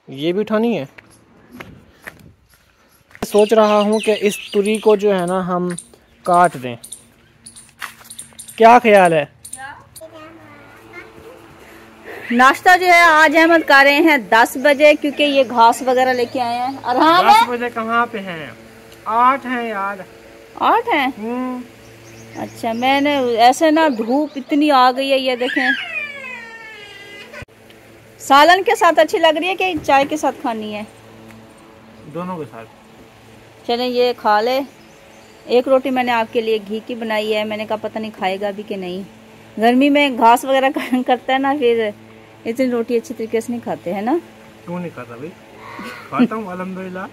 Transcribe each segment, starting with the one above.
ये भी उठानी है। सोच रहा हूँ कि इस तुरी को जो है ना हम काट दें, क्या ख्याल है? नाश्ता जो है आज अहमद कर रहे हैं 10 बजे, क्योंकि ये घास वगैरह लेके आए हैं। और हाँ 10 बजे कहाँ पे हैं, 8 हैं यार। 8 हैं? अच्छा, मैंने ऐसे ना धूप इतनी आ गई है, ये देखें। सालन के साथ अच्छी लग रही है कि चाय के साथ खानी है? दोनों के साथ। चलें ये खा ले। एक रोटी मैंने आपके लिए घी की बनाई है, मैंने कहा पता नहीं खाएगा भी कि नहीं। गर्मी में घास वगैरह करता है ना, फिर इतनी रोटी अच्छी तरीके से नहीं खाते है ना। क्यों नहीं खाता भाई? खाता हूँ अल्हम्दुलिल्लाह।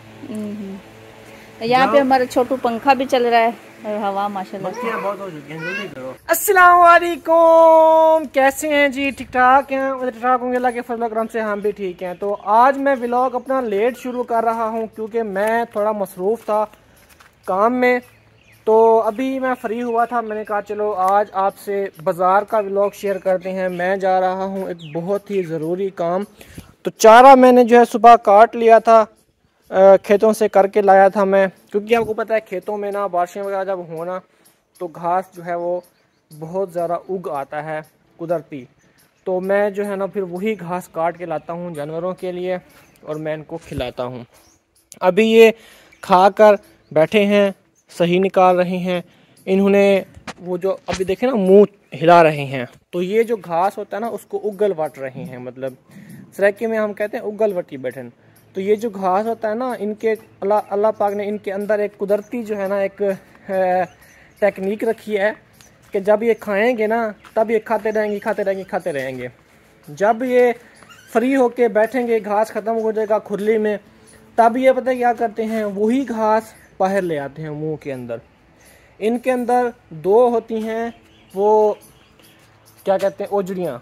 यहाँ पे हमारा छोटू पंखा भी चल रहा है और हवा माशाल्लाह बहुत हो चुकी है। जल्दी करो। अस्सलाम वालेकुम, कैसे हैं जी? ठीक ठाक हैं? ठीक ठाक होंगे अल्लाह के फजल करम से, हम भी ठीक हैं। तो आज मैं व्लॉग अपना लेट शुरू कर रहा हूँ क्योंकि मैं थोड़ा मसरूफ़ था काम में। तो अभी मैं फ्री हुआ था, मैंने कहा चलो आज आपसे बाज़ार का व्लॉग शेयर करते हैं। मैं जा रहा हूँ एक बहुत ही ज़रूरी काम। तो चारा मैंने जो है सुबह काट लिया था, खेतों से करके लाया था मैं, क्योंकि आपको पता है खेतों में ना बारिशें वगैरह जब होना तो घास जो है वो बहुत ज़्यादा उग आता है कुदरती। तो मैं जो है ना फिर वही घास काट के लाता हूँ जानवरों के लिए और मैं इनको खिलाता हूँ। अभी ये खा कर बैठे हैं, सही निकाल रहे हैं। इन्होंने वो जो अभी देखे ना मुंह हिला रहे हैं, तो ये जो घास होता है ना उसको उगल वट रहे हैं, मतलब सराइकी में हम कहते हैं उगल वटी बैठन। तो ये जो घास होता है ना, इनके अल्लाह पाक ने इनके अंदर एक कुदरती जो है ना एक टेक्निक रखी है कि जब ये खाएंगे ना तब ये खाते रहेंगे खाते रहेंगे खाते रहेंगे। जब ये फ्री होके बैठेंगे, घास ख़त्म हो जाएगा खुरली में, तब ये पता है क्या करते हैं, वही घास बाहर ले आते हैं मुंह के अंदर। इनके अंदर दो होती हैं, वो क्या कहते हैं, ओजड़ियाँ।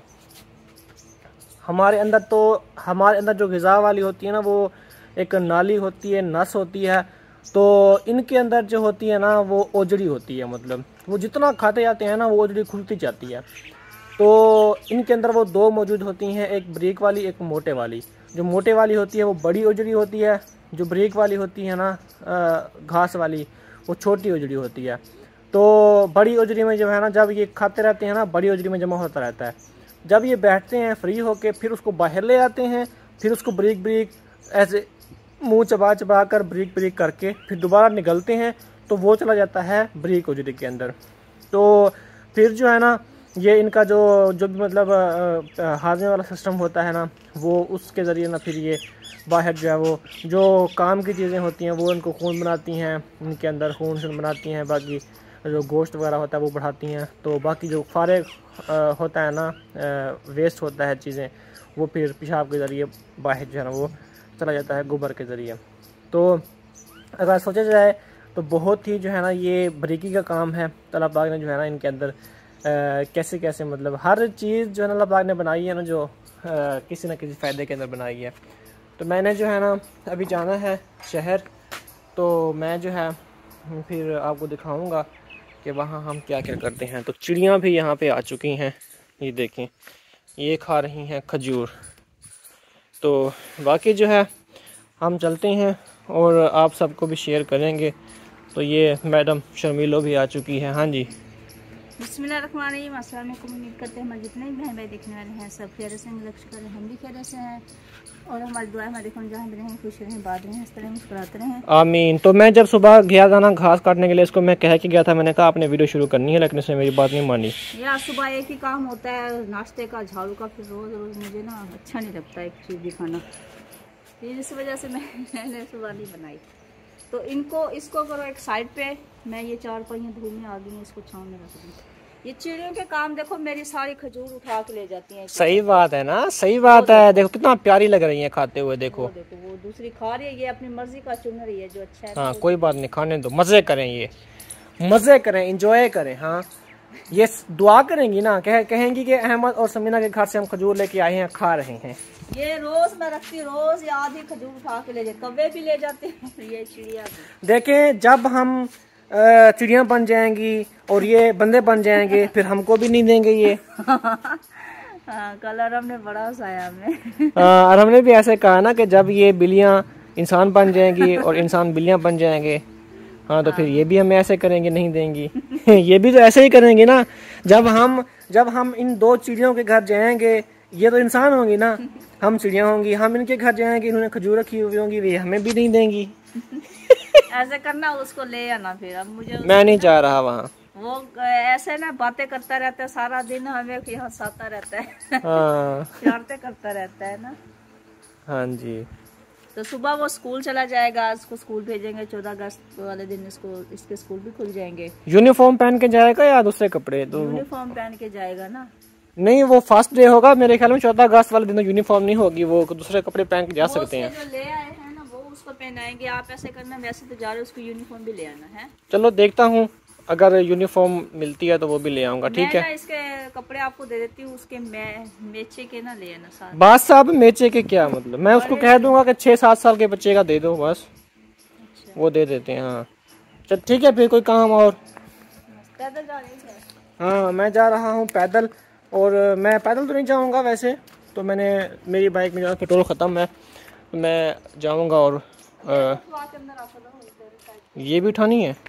हमारे अंदर जो ग़िज़ा वाली होती है ना, वो एक नाली होती है, नस होती है। तो इनके अंदर जो होती है ना वो ओजड़ी होती है, मतलब वो जितना खाते जाते हैं ना वो ओजड़ी खुलती जाती है। तो इनके अंदर वो दो मौजूद होती हैं, एक बारीक वाली एक मोटे वाली। जो मोटे वाली होती है वो बड़ी ओजड़ी होती है, जो बारीक वाली होती है ना घास वाली, वो छोटी ओजड़ी होती है। तो बड़ी ओजड़ी में जो है ना, जब ये खाते रहते हैं ना बड़ी ओजड़ी में जमा होता रहता है। जब ये बैठते हैं फ्री होके फिर उसको बाहर ले आते हैं, फिर उसको बारीक बारीक ऐसे मुंह चबा चबा कर बारीक बारीक करके फिर दोबारा निगलते हैं, तो वो चला जाता है बारीक ओजड़ी के अंदर। तो फिर जो है ना ये इनका जो भी मतलब हाजमे वाला सिस्टम होता है ना, वो उसके ज़रिए ना फिर ये बाहर जो है वो जो काम की चीज़ें होती हैं वो इनको खून बनाती हैं, इनके अंदर खून शून बनाती हैं, बाकी जो गोश्त वगैरह होता है वो बढ़ाती हैं। तो बाकी जो फारेग होता है ना, वेस्ट होता है चीज़ें, वो फिर पेशाब के ज़रिए बाहर जो है ना वो चला जाता है गोबर के ज़रिए। तो अगर सोचा जाए तो बहुत ही जो है ना ये बारीकी का काम है। अल्लाह पाक ने जो है ना इनके अंदर कैसे कैसे मतलब हर चीज़ जो है ना अल्लाह पाक ने बनाई है ना, जो किसी न किसी फ़ायदे के अंदर बनाई है। तो मैंने जो है ना अभी जाना है शहर, तो मैं जो है फिर आपको दिखाऊंगा कि वहाँ हम क्या क्या करते हैं। तो चिड़ियाँ भी यहाँ पे आ चुकी हैं, ये देखें, ये खा रही हैं खजूर। तो बाकी जो है हम चलते हैं और आप सबको भी शेयर करेंगे। तो ये मैडम शर्मिलो भी आ चुकी है। हाँ जी, बिस्मिल्लाहिर्रहमानिर्रहीम। अस्सलाम वालेकुम। उम्मीद करते हैं हमारे जितने भी बहन भाई देखने वाले हैं सब खैर से हैं, लक्ष्य करें हम भी खैर से हैं और हमारी दुआ हमारे देखो जहाँ भी रहें खुश रहें, बात रहें, हंसते रहें, मुस्कुराते रहें, आमीन। तो मैं जब सुबह गया था ना घास काटने के लिए, इसको मैं कह के गया था, मैंने कहा आपने वीडियो शुरू करनी है, लेकिन इसने मेरी बात नहीं मानी। यार सुबह एक ही काम होता है नाश्ते का, झाड़ू का, फिर रोज़ रोज़ मुझे ना अच्छा नहीं लगता एक चीज़ भी खाना, इस वजह से मैंने सुबह नहीं बनाई। तो इसको करो एक साइड पे, मैं ये 4 पहियाँ धूल में आ गई हैं, इसको छाँव में रख दूँ। ये चिड़ियों के काम देखो, मेरी सारी खजूर उठा के ले जाती हैं। सही बात है ना, सही बात है। देखो कितना प्यारी लग रही है खाते हुए, देखो वो दूसरी खा रही है, ये अपनी मर्जी का चुन रही है जो अच्छा है। हाँ कोई बात नहीं, खाने दो, मजे करें, ये मजे करें, एंजॉय करें। हाँ ये दुआ करेंगी ना, कहेंगी कि अहमद और समीना के घर से हम खजूर लेके आए हैं, खा रहे हैं। ये रोज मैं रखती, रोज आधी खजूर उठा के ले जाते, कौवे भी ले जाते हैं, ये चिड़िया भी। देखें जब हम चिड़िया बन जाएंगी और ये बंदे बन जाएंगे फिर हमको भी नहीं देंगे ये। हाँ, कलर हमने बड़ा उठाया हमें। हाँ, और हमने भी ऐसे कहा ना कि जब ये बिल्लियाँ इंसान बन जाएंगी और इंसान बिल्लियाँ बन जाएंगे, हाँ तो फिर ये भी हमें ऐसे करेंगे, नहीं देंगी। ये भी तो ऐसे ही करेंगी ना। जब हम इन दो चिड़ियों के घर जाएंगे, ये तो इंसान होंगी ना, हम चिड़िया होंगी। हम इनके घर जाएंगे, इन्होंने खजूर रखी हुई होंगी, वे हमें भी नहीं देंगी। ऐसे करना, उसको ले आना फिर। अब मुझे मैं नहीं जा रहा वहाँ। वो ऐसे ना बातें करता रहता है सारा दिन, हमें यहाँ हंसाता रहता है। हाँ शरारतें करता रहता है ना। हाँ जी। तो सुबह वो स्कूल चला जाएगा, उसको स्कूल भेजेंगे 14 अगस्त वाले दिन। इसके स्कूल भी खुल जाएंगे। यूनिफॉर्म पहन के जाएगा या दूसरे कपड़े? तो यूनिफॉर्म पहन के जाएगा ना। नहीं, वो फर्स्ट डे होगा मेरे ख्याल में। 14 अगस्त वाले दिन तो यूनिफॉर्म नहीं होगी, वो दूसरे कपड़े पहन के जा सकते हैं। जो ले आए हैं ना, वो उसको पहनाएंगे। आप ऐसे करना, वैसे तो जा रहे हो, उसको यूनिफॉर्म भी ले आना है। चलो देखता हूँ, अगर यूनिफॉर्म मिलती है तो वो भी ले आऊंगा। ठीक है, इसके कपड़े आपको दे देती हूँ, उसके मेचे के ना ले आना साथ। बात साहब, मेचे के क्या मतलब? मैं उसको कह दूंगा कि 6-7 साल के बच्चे का दे दो बस। अच्छा। वो दे देते हैं। हाँ चल ठीक है, फिर कोई काम और? पैदल जा रही है? हाँ मैं जा रहा हूँ पैदल। और मैं पैदल तो नहीं जाऊँगा वैसे तो, मेरी बाइक में जो पेट्रोल ख़त्म है, तो मैं जाऊँगा। और ये भी उठानी है।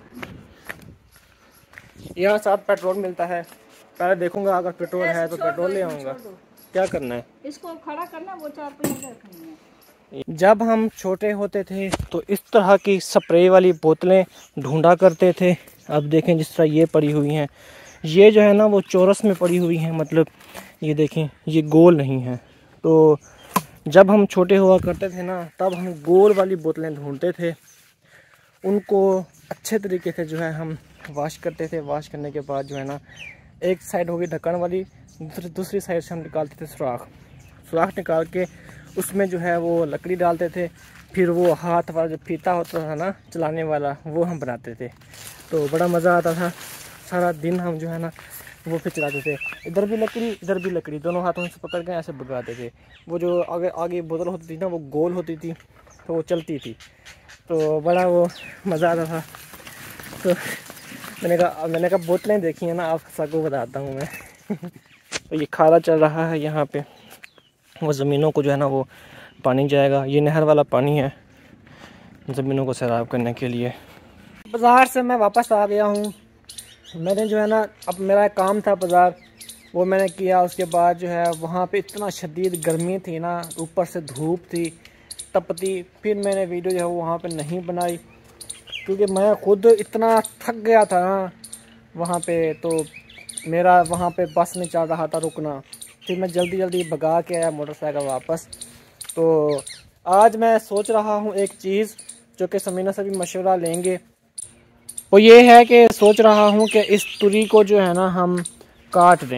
यहाँ साथ पेट्रोल मिलता है, पहले देखूंगा, अगर पेट्रोल है तो पेट्रोल ले आऊँगा। क्या करना है? इसको खड़ा करना, वो 4 पहिए रखनी है। जब हम छोटे होते थे तो इस तरह की स्प्रे वाली बोतलें ढूंढा करते थे। अब देखें जिस तरह ये पड़ी हुई हैं, ये जो है ना वो चौरस में पड़ी हुई हैं, मतलब ये देखें ये गोल नहीं है। तो जब हम छोटे हुआ करते थे ना, तब हम गोल वाली बोतलें ढूंढते थे, उनको अच्छे तरीके से जो है हम वॉश करते थे। वॉश करने के बाद जो है ना, एक साइड होगी ढक्कन वाली, दूसरी साइड से हम निकालते थे सुराख निकाल के उसमें जो है वो लकड़ी डालते थे। फिर वो हाथ वाला जो फीता होता था ना चलाने वाला, वो हम बनाते थे। तो बड़ा मज़ा आता था। सारा दिन हम जो है ना वो फिर चलाते थे, इधर भी लकड़ी, दोनों हाथों से पकड़ के ऐसे भगाते थे। वो जो आगे बोतल होती थी ना, वो गोल होती थी, तो वो चलती थी, तो बड़ा वो मज़ा आता था। तो मैंने कहा बोतलें देखी हैं ना, आप सबको बताता हूँ मैं। तो ये खाला चल रहा है यहाँ पे, वो ज़मीनों को जो है ना वो पानी जाएगा। ये नहर वाला पानी है ज़मीनों को सैराब करने के लिए। बाज़ार से मैं वापस आ गया हूँ। मैंने जो है ना, अब मेरा काम था बाज़ार, वो मैंने किया। उसके बाद जो है वहाँ पे इतना शदीद गर्मी थी ना, ऊपर से धूप थी तपती। फिर मैंने वीडियो जो है वहाँ पे नहीं बनाई, क्योंकि मैं खुद इतना थक गया था ना वहाँ पे। तो मेरा वहाँ पे बस नहीं चल रहा था रुकना। फिर मैं जल्दी भगा के आया मोटरसाइकिल वापस। तो आज मैं सोच रहा हूँ एक चीज़, जो कि समीना से भी मशवरा लेंगे, वो ये है कि सोच रहा हूँ कि इस तुरी को जो है ना हम काट दें।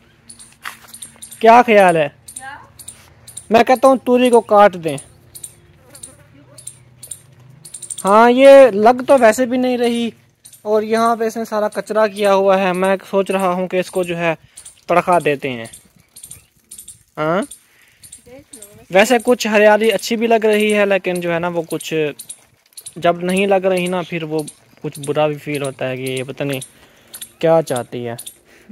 क्या ख्याल है? मैं कहता हूँ तुरी को काट दें। हाँ, ये लग तो वैसे भी नहीं रही, और यहाँ पे इसने सारा कचरा किया हुआ है। मैं सोच रहा हूँ कि इसको जो है तड़का देते हैं। हाँ, वैसे कुछ हरियाली अच्छी भी लग रही है, लेकिन जो है ना वो कुछ जब नहीं लग रही ना, फिर वो कुछ बुरा भी फील होता है कि ये पता नहीं क्या चाहती है।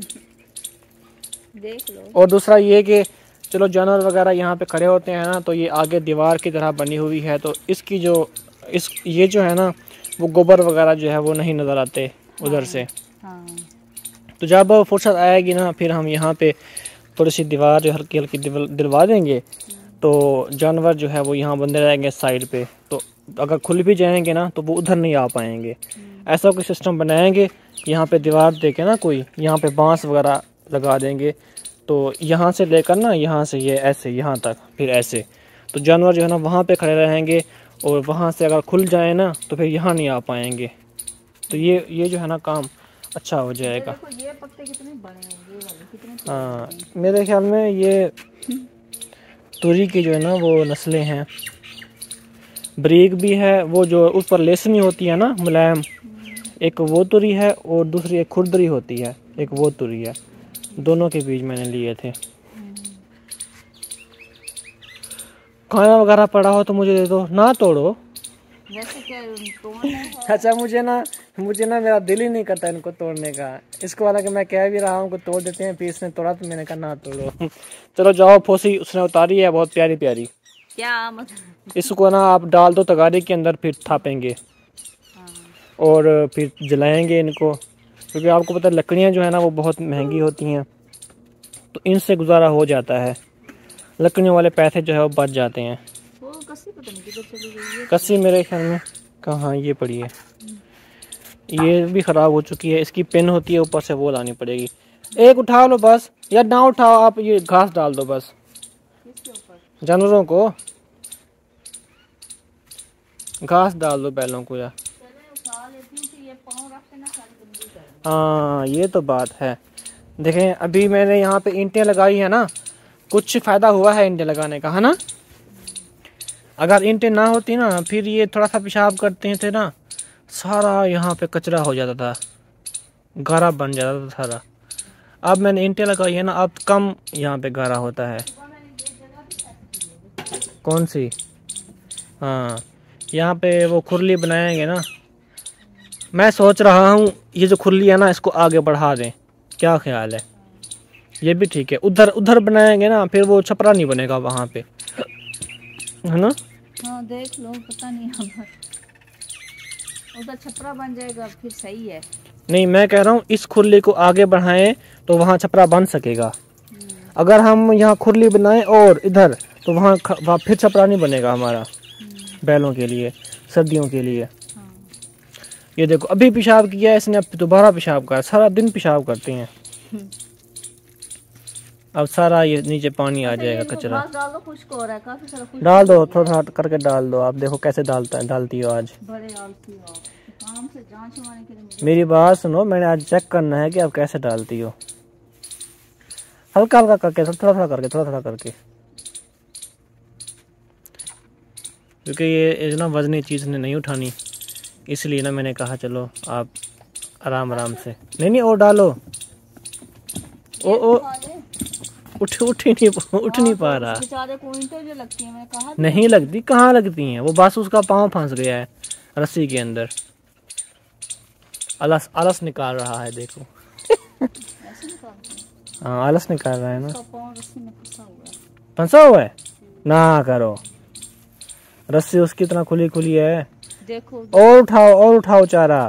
देख लो। और दूसरा ये कि चलो जानवर वगैरह यहाँ पे खड़े होते हैं ना, तो ये आगे दीवार की तरह बनी हुई है, तो इसकी ये जो है ना वो गोबर वगैरह जो है वो नहीं नज़र आते उधर से। हाँ। तो जब फुर्सत आएगी ना, फिर हम यहाँ पे थोड़ी सी दीवार जो हल्की दिलवा देंगे, तो जानवर जो है वो यहाँ बंदे रहेंगे साइड पे। तो अगर खुल भी जाएंगे ना, तो वो उधर नहीं आ पाएंगे। ऐसा कोई सिस्टम बनाएंगे, यहाँ पे दीवार देके ना कोई, यहाँ पे बांस वगैरह लगा देंगे, तो यहाँ से लेकर ना, यहाँ से ये ऐसे यहाँ तक, फिर ऐसे, तो जानवर जो है ना वहाँ पे खड़े रहेंगे, और वहाँ से अगर खुल जाए ना तो फिर यहाँ नहीं आ पाएंगे। तो ये जो है ना काम अच्छा हो जाएगा। ये पत्ते कितने बड़े हैं, ये वाले कितने। हाँ, मेरे ख्याल में ये तुरी की जो है ना वो नस्लें हैं। ब्रीक भी है, वो जो उस पर लेसनी होती है ना मुलायम, एक वो तुरी है, और दूसरी एक खुरदरी होती है, एक वो तुरी है। दोनों के बीज मैंने लिए थे। खाना वगैरह पड़ा हो तो मुझे दे दो, ना तोड़ो। वैसे क्या तोड़ना है? अच्छा मुझे ना मेरा दिल ही नहीं करता इनको तोड़ने का। इसको हालांकि मैं कह भी रहा हूँ कि तोड़ देते हैं, फिर इसने तोड़ा तो मैंने कहा ना तोड़ो। चलो जाओ, फोसी उसने उतारी है बहुत प्यारी प्यारी। क्या मतलब? इसको ना आप डाल दो तगारी के अंदर, फिर थापेंगे और फिर जलाएंगे इनको, क्योंकि आपको पता है लकड़ियाँ जो है ना वो बहुत महंगी होती हैं, तो इनसे गुजारा हो जाता है। लकड़ियों वाले पैसे जो है वो बच जाते हैं। वो कस्सी पता नहीं किधर चली गई है। कस्सी मेरे ख्याल में कहाँ, ये पड़ी है, ये भी ख़राब हो चुकी है। इसकी पिन होती है ऊपर से, वो लानी पड़ेगी। एक उठा लो बस, या ना उठाओ आप, ये घास डाल दो बस किसके ऊपर? जानवरों को घास डाल दो, बैलों को। या चले उठा लेती हूँ कि ये पाँव रख के ना सारी गंदी कर। हाँ ये तो बात है। देखें अभी मैंने यहाँ पे ईंटें लगाई है ना, कुछ फ़ायदा हुआ है ईंटें लगाने का, है ना। अगर ईंटें ना होती ना, फिर ये थोड़ा सा पेशाब करते थे ना, सारा यहाँ पे कचरा हो जाता था, गारा बन जाता था सारा। अब मैंने ईंटें लगाई है ना, अब कम यहाँ पे गारा होता है। कौन सी? हाँ यहाँ पे वो खुरली बनाएंगे ना, मैं सोच रहा हूँ ये जो खुरली है ना इसको आगे बढ़ा दें, क्या ख्याल है? ये भी ठीक है। उधर बनाएंगे ना, फिर वो छपरा नहीं बनेगा वहाँ पे, है ना। हाँ देख लो, पता नहीं अब उधर छपरा बन जाएगा फिर सही है। नहीं मैं कह रहा हूँ इस खुरली को आगे बढ़ाएं तो वहाँ छपरा बन सकेगा। अगर हम यहाँ खुरली बनाएं और इधर, तो वहाँ फिर छपरा नहीं बनेगा हमारा बैलों के लिए, सर्दियों के लिए। हाँ। ये देखो अभी पेशाब किया इसने, अब दोबारा पेशाब कर, सारा दिन पेशाब करते हैं। अब सारा ये नीचे पानी आ जाएगा, कचरा। डाल दो, खुश्क हो रहा है काफी सारा। डाल दो, थोड़ा थोड़ा करके डाल दो। आप देखो कैसे डालती हो आज। बड़े आलसी हो आप, काम से जान छुड़ाने के लिए। मेरी बात सुनो, मैंने आज चेक करना है कि आप कैसे डालती हो। हल्का हल्का करके, थोड़ा थोड़ा करके, क्योंकि ये ना वजनी चीज़ ने नहीं उठानी, इसलिए ना मैंने कहा चलो आप आराम आराम से। नहीं और डालो। ओ उठ नहीं पा रहा। बेचारे को ईंटें जो लगती हैं, मैंने कहा नहीं लगती, कहाँ लगती हैं, वो बस उसका पाँव फंस गया है रस्सी के अंदर, आलस निकाल रहा है देखो। हाँ आलस निकाल रहा है ना, फंसा हुआ है। ना करो, रस्सी उसकी इतना खुली है। देखो और उठाओ चारा।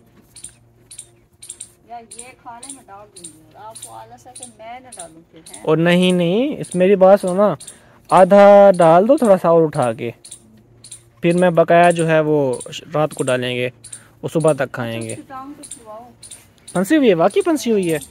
यार ये खाने में डाल दूंगी, आपको आलस है कि मैं न डालूं फिर है? और नहीं इस मेरी बात सुनो ना, आधा डाल दो थोड़ा सा और उठा के, फिर मैं बकाया जो है वो रात को डालेंगे, वो सुबह तक खाएंगे। फंसी हुई है, वाकई फंसी हुई है।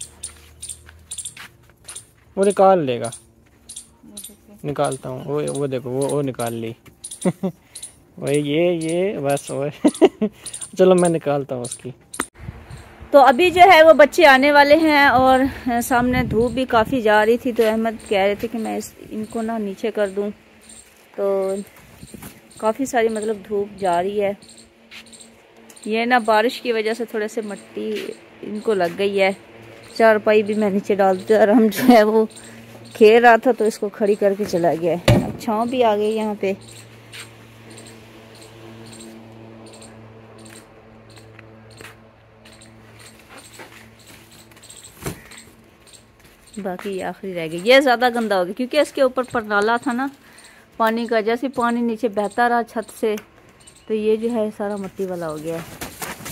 वो निकाल लेगा, निकालता हूँ। वो देखो वो निकाल ली। वही ये बस वो। चलो मैं निकालता हूँ उसकी। तो अभी जो है वो बच्चे आने वाले हैं और सामने धूप भी काफ़ी जा रही थी, तो अहमद कह रहे थे कि मैं इनको ना नीचे कर दूं, तो काफ़ी सारी मतलब धूप जा रही है। ये ना बारिश की वजह से थोड़े से मिट्टी इनको लग गई है। चारपाई भी मैं नीचे डाल दी और हम जो है वो खेल रहा था तो इसको खड़ी करके चला गया है। छाँव भी आ गई यहाँ पे। बाकी आखिरी रह गई, ये ज़्यादा गंदा हो गया क्योंकि इसके ऊपर परनाला था ना पानी का, जैसे पानी नीचे बहता रहा छत से तो ये जो है सारा मिट्टी वाला हो गया है।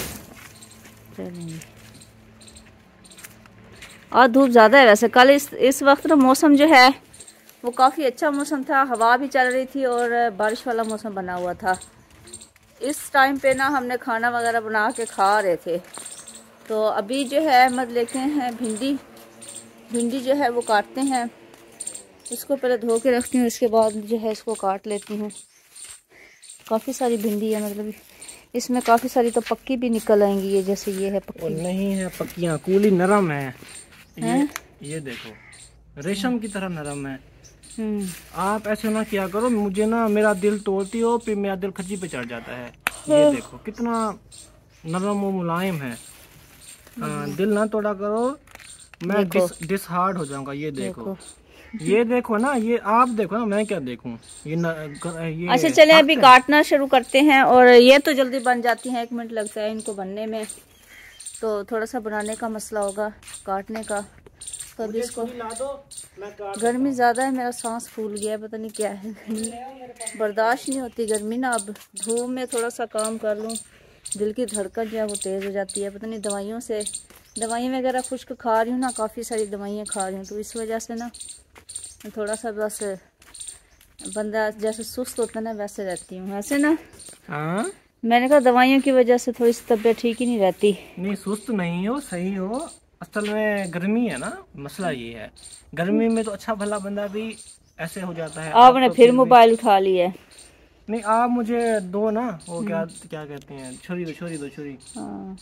और धूप ज़्यादा है वैसे। कल इस वक्त ना मौसम जो है वो काफ़ी अच्छा मौसम था, हवा भी चल रही थी और बारिश वाला मौसम बना हुआ था। इस टाइम पे ना हमने खाना वगैरह बना के खा रहे थे। तो अभी जो है अहमद लेते हैं भिंडी जो है वो काटते हैं। इसको पहले धो के रखती हूँ, इसके बाद जो है इसको काट लेती हूँ। काफ़ी सारी भिंडी है, मतलब इसमें काफ़ी सारी तो पक्की भी निकल आएंगी। ये जैसे ये है पक्की, नहीं है पक्कियाँ, कूली नरम है। ये देखो रेशम की तरह नरम है। आप ऐसे ना किया करो, मुझे ना मेरा दिल तोड़ती हो, फिर मेरा दिल खच्ची पे चढ़ जाता है। ये देखो कितना नरम और मुलायम है। दिल ना तोड़ा करो, मैं डिसहार्ड हो जाऊंगा। ये देखो ये देखो ना, ये आप देखो ना, मैं क्या देखूं। ये अच्छा चले अभी काटना शुरू करते हैं। और ये तो जल्दी बन जाती हैं, 1 मिनट लगता है इनको बनने में। तो थोड़ा सा बनाने का मसला होगा, काटने का। तो अभी इसको गर्मी ज़्यादा है, मेरा सांस फूल गया है, पता नहीं क्या है। बर्दाश्त नहीं होती गर्मी ना। अब धूप में थोड़ा सा काम कर लूँ, दिल की धड़कन जो है वो तेज़ हो जाती है। पता नहीं दवाइयों से, दवाइयाँ वगैरह खुश्क खा रही हूँ ना, काफ़ी सारी दवाइयाँ खा रही हूँ, तो इस वजह से ना थोड़ा सा बस बंदा जैसे सुस्त होता है ना वैसे रहती हूँ वैसे ना। हाँ मैंने कहा दवाइयों की वजह से थोड़ी सी तबीयत ठीक ही नहीं रहती। नहीं, सुस्त नहीं हो, सही हो। असल में गर्मी है ना, मसला ये है। गर्मी में तो अच्छा भला बंदा भी ऐसे हो जाता है। आपने तो फिर मोबाइल उठा लिया है। नहीं, आप मुझे दो ना, वो क्या क्या कहते हैं, छुरी दो, छुरी दो, छुरी। हाँ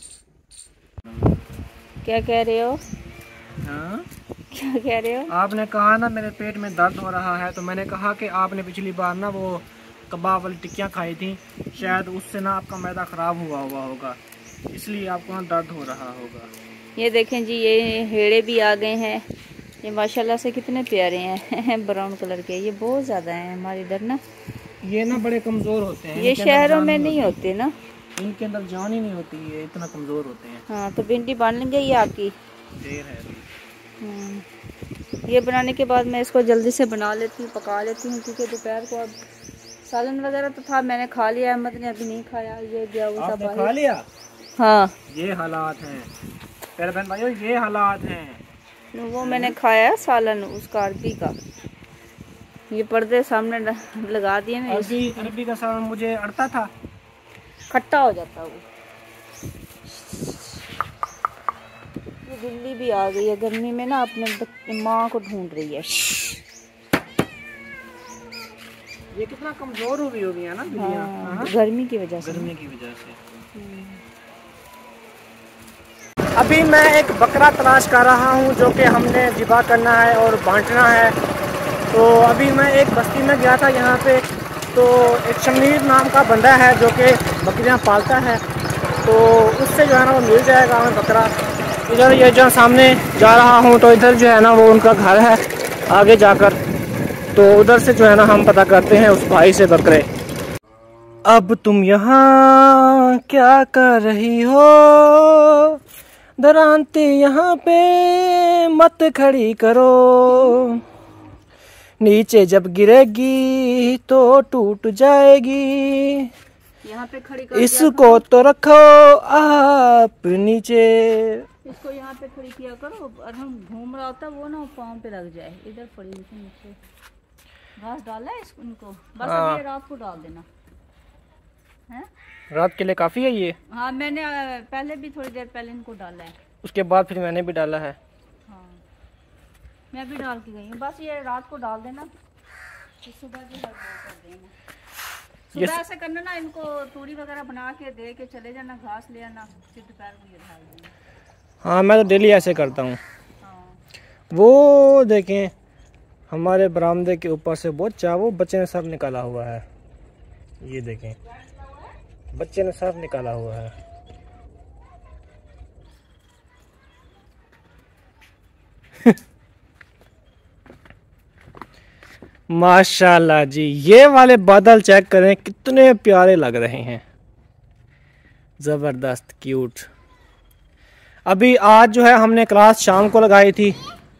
क्या कह रहे हो? हाँ क्या कह रहे हो? आपने कहा ना मेरे पेट में दर्द हो रहा है, तो मैंने कहा कि आपने पिछली बार ना वो कबाब वाली टिक्कियाँ खाई थी, शायद उससे ना आपका मैदा ख़राब हुआ होगा, इसलिए आपको ना दर्द हो रहा होगा। ये देखें जी, ये हेड़े भी आ गए हैं। ये माशाल्लाह से कितने प्यारे हैं ब्राउन कलर के। ये बहुत ज़्यादा हैं हमारे इधर ना। ये ना बड़े कमज़ोर होते हैं, ये शहरों में नहीं होते ना, इनके अंदर जान ही नहीं होती, ये इतना कमज़ोर होते हैं। हाँ तो भिंडी बन लेंगे ये आपकी। देर है अभी। ये बनाने के बाद मैं इसको जल्दी से बना लेती हूँ, पका लेती हूँ, क्योंकि दोपहर को अब सालन वगैरह तो था, मैंने खा लिया, अहमद ने अभी नहीं खाया। ये गया हुआ था, खा लिया। हाँ ये हालात हैं प्यारे बहन भाइयों, ये हालात हैं। वो मैंने खाया सालन उसका, अरबी का। ये पर्दे सामने लगा दिए ना, अरबी का सालन मुझे अड़ता था, खट्टा हो जाता वो। ये बिल्ली भी आ गई है गर्मी में ना, अपने माँ को ढूंढ रही है। ये कितना कमजोर हो गई होगी है ना बिल्लियाँ। हाँ, गर्मी की वजह से। अभी मैं एक बकरा तलाश कर रहा हूँ जो कि हमने ज़िबा करना है और बांटना है। तो अभी मैं एक बस्ती में गया था यहाँ पे, तो एक शमीर नाम का बंदा है जो कि बकरियाँ पालता है, तो उससे जो है ना वो मिल जाएगा हमें बकरा। इधर ये जो सामने जा रहा हूँ तो इधर जो है ना वो उनका घर है आगे जाकर, तो उधर से जो है ना हम पता करते हैं उस भाई से बकरे। अब तुम यहाँ क्या कर रही हो, दरांती यहाँ पे मत खड़ी करो, नीचे जब गिरेगी तो टूट जाएगी, यहाँ पे खड़ी कर इसको तो रखो आप नीचे। इसको यहाँ पे खड़ी किया करो, और हम घूम रहा होता वो ना पाँव पे लग जाए। इधर पड़ी नीचे घास डाला है इसको, इनको बस अभी रात को डाल देना है। रात के लिए काफ़ी है ये। हाँ मैंने पहले भी थोड़ी देर पहले इनको डाला है, उसके बाद फिर मैंने भी डाला है। हाँ मैं भी डाल के गई हूँ, बस ये रात को डाल देना, सुबह जो है कर देना। सुबह ऐसा करना ना, इनको तूड़ी वगैरह बना के दे के चले जाना, घास ले आना, फिर दोपहर को ये डाल देना। हाँ मैं तो डेली ऐसे करता हूँ। हाँ। वो देखें हमारे बरामदे के ऊपर से बहुत चावो बच्चे ने सब निकाला हुआ है, ये देखें बच्चे ने सब निकाला हुआ है। माशाल्लाह जी, ये वाले बादल चेक करें कितने प्यारे लग रहे हैं, ज़बरदस्त क्यूट। अभी आज जो है हमने क्लास शाम को लगाई थी,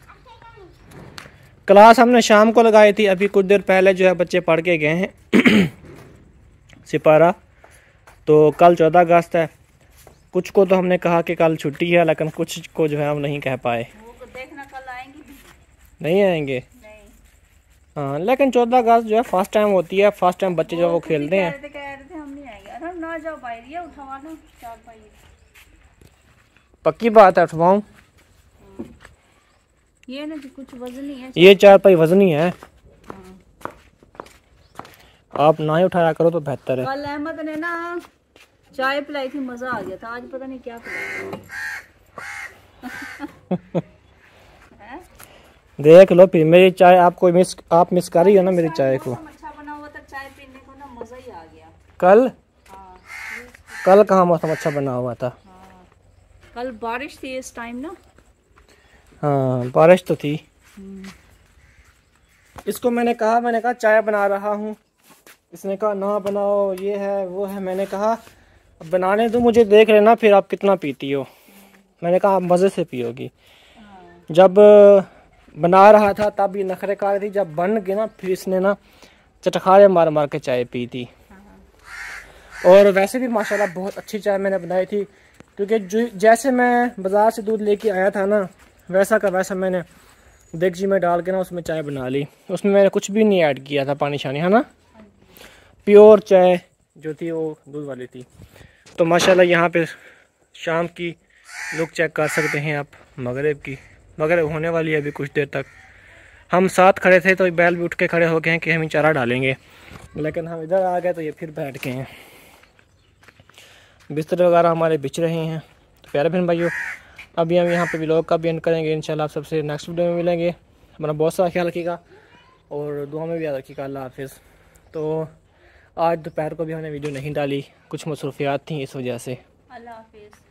अभी कुछ देर पहले जो है बच्चे पढ़ के गए हैं सिपारा। तो कल 14 अगस्त है, कुछ को तो हमने कहा कि कल छुट्टी है, लेकिन कुछ को जो है हम नहीं कह पाए। वो देखना कल आएंगे भी? नहीं आएंगे। हाँ लेकिन 14 अगस्त जो है फर्स्ट टाइम होती है, फर्स्ट टाइम बच्चे जो वो खेलते हैं। कह रहे थे हम नहीं आएंगे। अरे ना जाओ भाई, ये उठवा लो चारपाई। पक्की बात है, उठवाऊं? ये ना कुछ वजनी है, ये चारपाई वजनी है। आप ना ही उठाया करो तो बेहतर है। कल अहमद ने ना चाय पिलाई थी, मजा आ गया था, आज पता नहीं क्या पिलाया। देख लो फिर मेरी चाय आपको आप मिस कर रही हो ना मेरी चाय को। अच्छा बना हुआ था, चाय पीने को ना मजा ही आ गया। कल? हाँ। कल कहाँ मौसम अच्छा बना हुआ था? हाँ। कल बारिश थी इस टाइम ना। हाँ बारिश तो थी। इसको मैंने कहा चाय बना रहा हूँ। इसने कहा ना बनाओ, ये है वो है। मैंने कहा बनाने दो मुझे, देख लेना फिर आप कितना पीती हो। मैंने कहा आप मज़े से पियोगी। जब बना रहा था तब ये नखरे खा रही थी, जब बन गई ना फिर इसने ना चटखारे मार मार के चाय पी थी। और वैसे भी माशाल्लाह बहुत अच्छी चाय मैंने बनाई थी, क्योंकि जैसे मैं बाज़ार से दूध लेके आया था ना वैसा का वैसा मैंने देगची में डाल के ना उसमें चाय बना ली। उसमें मैंने कुछ भी नहीं ऐड किया था, पानी शानी, है ना। प्योर चाय जो थी वो दूध वाली थी। तो माशाल्लाह यहाँ पे शाम की लुक चेक कर सकते हैं आप मगरिब की। मगरिब होने वाली है अभी कुछ देर तक। हम साथ खड़े थे तो बैल भी उठ के खड़े हो गए हैं कि हम ही चारा डालेंगे, लेकिन हम इधर आ गए तो ये फिर बैठ गए हैं। बिस्तर वगैरह हमारे बिछ रहे हैं। तो प्यारे बहन भाइयों, अभी हम यहाँ पे व्लॉग का भी एंड करेंगे इंशाल्लाह। आप सबसे नेक्स्ट वीडियो में मिलेंगे। हमारा बहुत सारा ख्याल रखिएगा और दुआ में भी याद रखिएगा। अल्लाह हाफिज़। तो आज दोपहर को भी हमने वीडियो नहीं डाली, कुछ मसरूफियात थी इस वजह से। अल्लाह हाफिज़।